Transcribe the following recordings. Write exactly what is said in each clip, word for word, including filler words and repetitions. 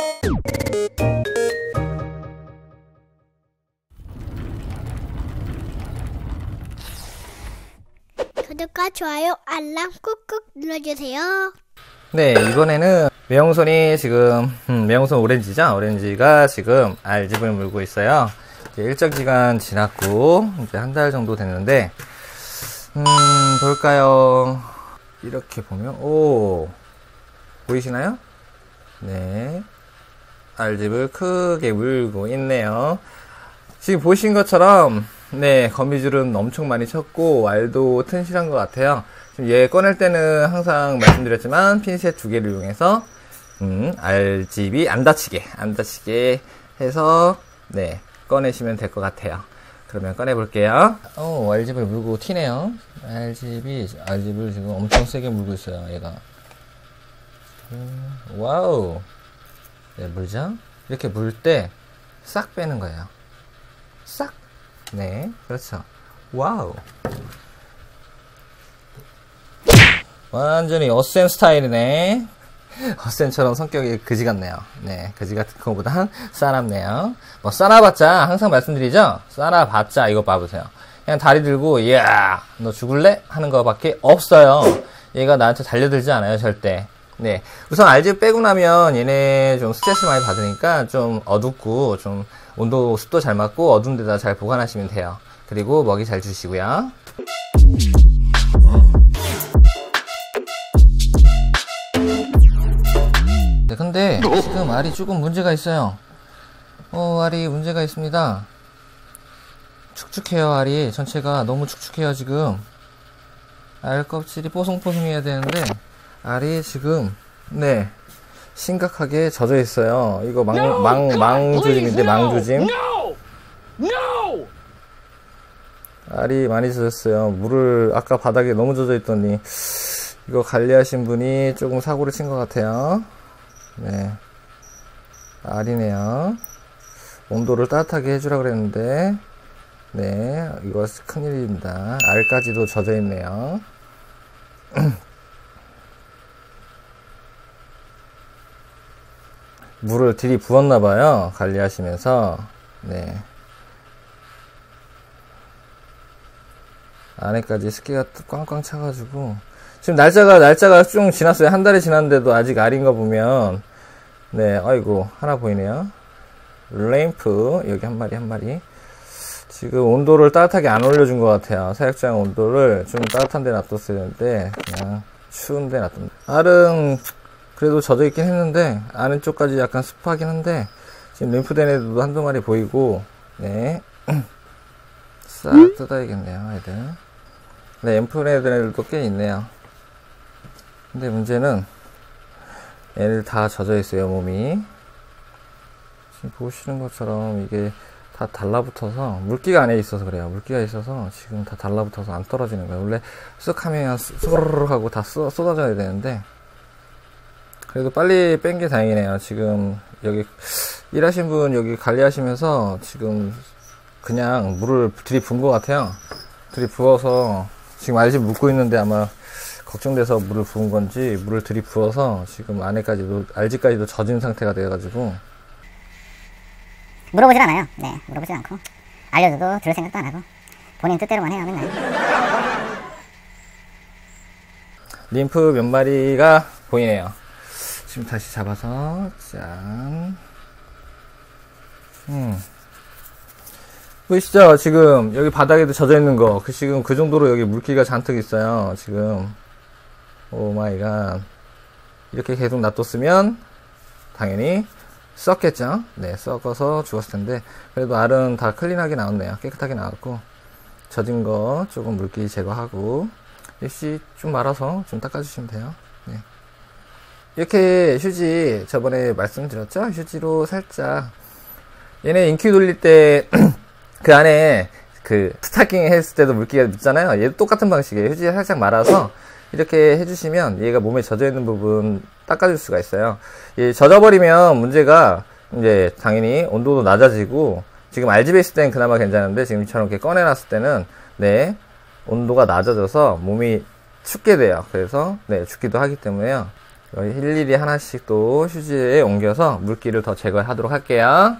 구독과 좋아요, 알람 꾹꾹 눌러주세요. 네, 이번에는 매형손이 지금 음, 매형손 오렌지죠? 오렌지가 지금 알집을 물고 있어요. 이제 일정 기간 지났고 이제 한 달 정도 됐는데 음 볼까요? 이렇게 보면 오 보이시나요? 네, 알집을 크게 물고 있네요. 지금 보신 것처럼 네, 거미줄은 엄청 많이 쳤고 알도 튼실한 것 같아요. 지금 얘 꺼낼 때는 항상 말씀드렸지만 핀셋 두 개를 이용해서 음, 알집이 안 다치게 안 다치게 해서 네 꺼내시면 될 것 같아요. 그러면 꺼내 볼게요. 어, 알집을 물고 튀네요. 알집이 알집을 지금 엄청 세게 물고 있어요. 얘가 음, 와우. 네, 물죠. 이렇게 물 때 싹 빼는 거예요. 싹. 네, 그렇죠. 와우. 완전히 어센 스타일이네. 어센처럼 성격이 그지 같네요. 네, 그지 같은 것보단 싸납네요. 뭐 싸나봤자 항상 말씀드리죠. 싸나봤자 이거 봐보세요. 그냥 다리 들고 이야 너 죽을래? 하는 거밖에 없어요. 얘가 나한테 달려들지 않아요 절대. 네, 우선 알집 빼고 나면 얘네 좀 스트레스 많이 받으니까 좀 어둡고 좀 온도 습도 잘 맞고 어두운 데다 잘 보관하시면 돼요. 그리고 먹이 잘 주시고요. 네, 근데 지금 알이 조금 문제가 있어요. 어, 알이 문제가 있습니다. 축축해요. 알이 전체가 너무 축축해요. 지금 알 껍질이 뽀송뽀송해야 되는데 알이 지금 네 심각하게 젖어 있어요. 이거 망, no, 망, God, 망조짐인데 no, 망조짐 no, no. 알이 많이 젖었어요. 물을 아까 바닥에 너무 젖어 있더니 이거 관리하신 분이 조금 사고를 친 것 같아요. 네, 알이네요. 온도를 따뜻하게 해주라 그랬는데 네, 이거 큰일입니다. 알까지도 젖어 있네요. 물을 들이부었나봐요. 관리하시면서. 네. 안에까지 습기가 꽝꽝 차가지고. 지금 날짜가, 날짜가 좀 지났어요. 한 달이 지났는데도 아직 알인 거 보면. 네, 아이고, 하나 보이네요. 레인프. 여기 한 마리, 한 마리. 지금 온도를 따뜻하게 안 올려준 것 같아요. 사육장 온도를 좀 따뜻한 데 놔뒀어야 되는데, 그냥 추운 데 놔뒀는데. 알은, 그래도 젖어 있긴 했는데 안은 쪽까지 약간 습하긴 한데 지금 림프된 애들도 한두 마리 보이고 네 싹 뜯어야겠네요 애들. 네, 림프된 애들도 꽤 있네요. 근데 문제는 얘들 다 젖어 있어요. 몸이 지금 보시는 것처럼 이게 다 달라붙어서 물기가 안에 있어서 그래요. 물기가 있어서 지금 다 달라붙어서 안 떨어지는 거예요. 원래 쓱 하면 쏘르르 하고 다 쏟아져야 되는데 그래도 빨리 뺀 게 다행이네요. 지금 여기 일하신 분 여기 관리하시면서 지금 그냥 물을 들이부은 것 같아요. 들이부어서 지금 알집 묻고 있는데 아마 걱정돼서 물을 부은 건지 물을 들이부어서 지금 안에까지도 알집까지도 젖은 상태가 돼가지고 물어보질 않아요. 네, 물어보질 않고 알려줘도 들을 생각도 안 하고 본인 뜻대로만 해요. 맨날. 림프 몇 마리가 보이네요. 지금 다시 잡아서 짠. 음. 보이시죠? 지금 여기 바닥에도 젖어 있는 거. 그 지금 그 정도로 여기 물기가 잔뜩 있어요. 지금. 오 마이 갓. 이렇게 계속 놔뒀으면 당연히 썩겠죠? 네, 썩어서 죽었을 텐데 그래도 알은 다 클린하게 나왔네요. 깨끗하게 나왔고 젖은 거 조금 물기 제거하고 역시 좀 말아서 좀 닦아주시면 돼요. 네. 이렇게 휴지 저번에 말씀드렸죠? 휴지로 살짝 얘네 인큐 돌릴 때 그 안에 그 스타킹 했을 때도 물기가 묻잖아요. 얘도 똑같은 방식이에요. 휴지에 살짝 말아서 이렇게 해주시면 얘가 몸에 젖어 있는 부분 닦아줄 수가 있어요. 얘 젖어버리면 문제가 이제 당연히 온도도 낮아지고 지금 알집에 있을 때는 그나마 괜찮은데 지금처럼 이렇게 꺼내놨을 때는 네 온도가 낮아져서 몸이 춥게 돼요. 그래서 네 죽기도 하기 때문에요. 일일이 하나씩 또 휴지에 옮겨서 물기를 더 제거하도록 할게요.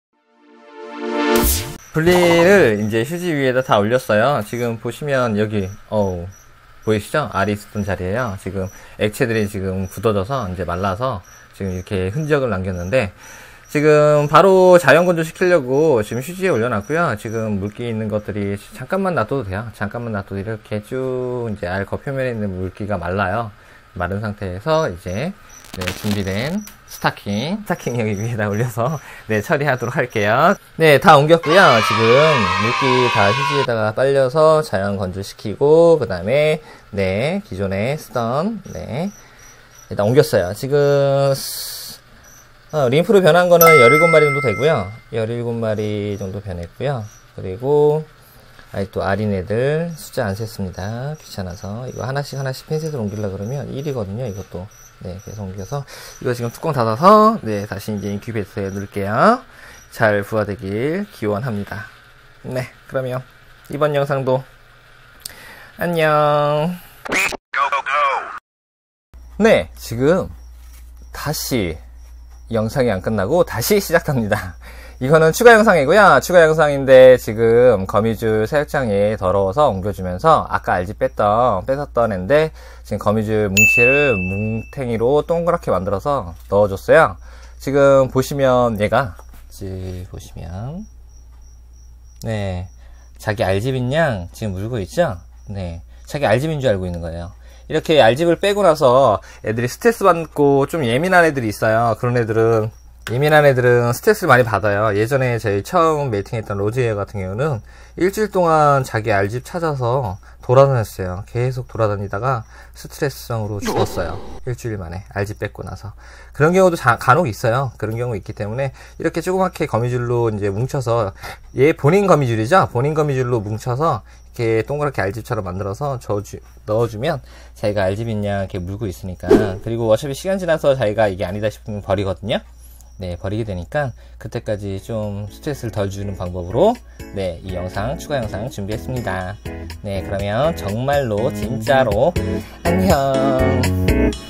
분리를 이제 휴지 위에다 다 올렸어요. 지금 보시면 여기 어우 보이시죠? 알이 있었던 자리에요. 지금 액체들이 지금 굳어져서 이제 말라서 지금 이렇게 흔적을 남겼는데, 지금 바로 자연 건조 시키려고 지금 휴지에 올려놨고요. 지금 물기 있는 것들이 잠깐만 놔둬도 돼요. 잠깐만 놔둬도 이렇게 쭉 이제 알 겉표면에 있는 물기가 말라요. 마른 상태에서 이제 네, 준비된 스타킹, 스타킹 여기 위에다 올려서 네, 처리하도록 할게요. 네, 다 옮겼고요. 지금 물기 다 휴지에다가 빨려서 자연 건조시키고, 그 다음에 네, 기존에 쓰던 네, 일단 옮겼어요. 지금 어, 림프로 변한 거는 열일곱 마리 정도 되고요. 열일곱 마리 정도 변했고요. 그리고 아직 또 아린 애들 숫자 안 셌습니다. 귀찮아서. 이거 하나씩 하나씩 핀셋을 옮기려고 그러면 일이거든요. 이것도. 네, 계속 옮겨서. 이거 지금 뚜껑 닫아서, 네, 다시 이제 인큐베이터에 넣을게요. 잘 부화되길 기원합니다. 네, 그러면 이번 영상도 안녕. 네, 지금 다시 영상이 안 끝나고 다시 시작합니다. 이거는 추가 영상이고요. 추가 영상인데 지금 거미줄 사육장이 더러워서 옮겨주면서 아까 알지 뺐던, 뺏었던 앤데 지금 거미줄 뭉치를 뭉탱이로 동그랗게 만들어서 넣어줬어요. 지금 보시면 얘가, 지금 보시면, 네, 자기 알집인 양 지금 물고 있죠? 네, 자기 알집인 줄 알고 있는 거예요. 이렇게 알집을 빼고 나서 애들이 스트레스 받고 좀 예민한 애들이 있어요. 그런 애들은 예민한 애들은 스트레스를 많이 받아요. 예전에 저희 처음 메이팅했던 로즈웨어 같은 경우는 일주일 동안 자기 알집 찾아서 돌아다녔어요. 계속 돌아다니다가 스트레스성으로 죽었어요. 일주일 만에 알집 뺏고 나서. 그런 경우도 자, 간혹 있어요. 그런 경우 있기 때문에 이렇게 조그맣게 거미줄로 이제 뭉쳐서, 얘 본인 거미줄이죠? 본인 거미줄로 뭉쳐서 이렇게 동그랗게 알집처럼 만들어서 저주, 넣어주면 자기가 알집인 양 이렇게 물고 있으니까. 그리고 어차피 시간 지나서 자기가 이게 아니다 싶으면 버리거든요. 네, 버리게 되니까 그때까지 좀 스트레스를 덜 주는 방법으로 네, 이 영상, 추가 영상 준비했습니다. 네, 그러면 정말로 진짜로 안녕.